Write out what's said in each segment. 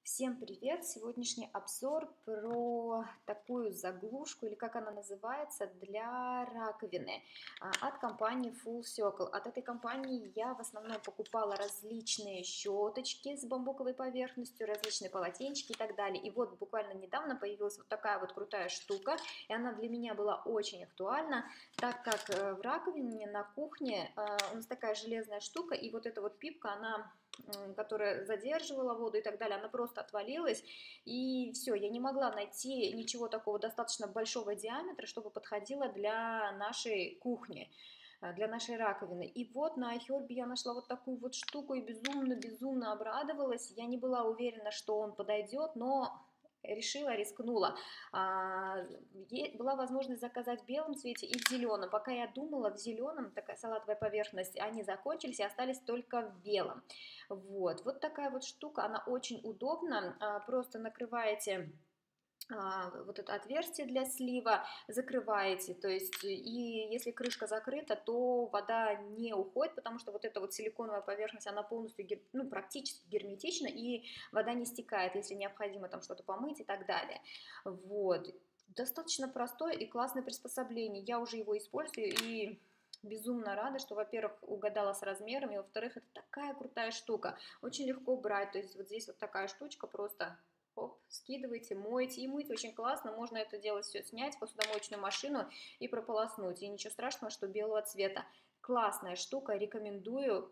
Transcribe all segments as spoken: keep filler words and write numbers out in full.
Всем привет! Сегодняшний обзор про такую заглушку, или как она называется, для раковины а, от компании Full Circle. От этой компании я в основном покупала различные щеточки с бамбуковой поверхностью, различные полотенчики и так далее. И вот буквально недавно появилась вот такая вот крутая штука, и она для меня была очень актуальна, так как э, в раковине на кухне э, у нас такая железная штука, и вот эта вот пипка, она которая задерживала воду и так далее, она просто отвалилась, и все, я не могла найти ничего такого достаточно большого диаметра, чтобы подходило для нашей кухни, для нашей раковины. И вот на iHerb я нашла вот такую вот штуку и безумно-безумно обрадовалась. Я не была уверена, что он подойдет, но решила, рискнула. А, была возможность заказать в белом цвете и в зеленом. Пока я думала, в зеленом, такая салатовая поверхность, они закончились и остались только в белом. Вот, вот такая вот штука, она очень удобна. А, просто накрываете а, вот это отверстие для слива, закрываете, то есть, и если крышка закрыта, то вода не уходит, потому что вот эта вот силиконовая поверхность, она полностью, ну, практически герметична, и вода не стекает, если необходимо там что-то помыть и так далее. Вот, достаточно простое и классное приспособление, я уже его использую, и безумно рада, что, во-первых, угадала с размером, и, во-вторых, это такая крутая штука, очень легко брать, то есть вот здесь вот такая штучка, просто оп, скидываете, моете, и мыть очень классно, можно это делать все, снять в посудомоечную машину и прополоснуть, и ничего страшного, что белого цвета. Классная штука, рекомендую,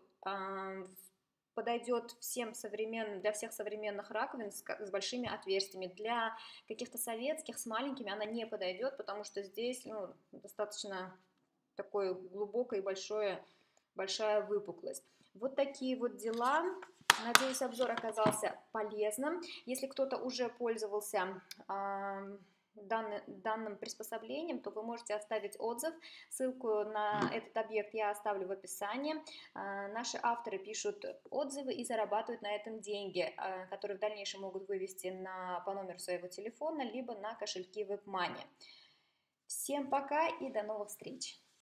подойдет всем современным, для всех современных раковин с, с большими отверстиями. Для каких-то советских с маленькими она не подойдет, потому что здесь, ну, достаточно такое глубокое и большое, большая выпуклость. Вот такие вот дела. Надеюсь, обзор оказался полезным. Если кто-то уже пользовался э, данный, данным приспособлением, то вы можете оставить отзыв. Ссылку на этот объект я оставлю в описании. Э, наши авторы пишут отзывы и зарабатывают на этом деньги, э, которые в дальнейшем могут вывести на, по номеру своего телефона, либо на кошельки WebMoney. Всем пока и до новых встреч!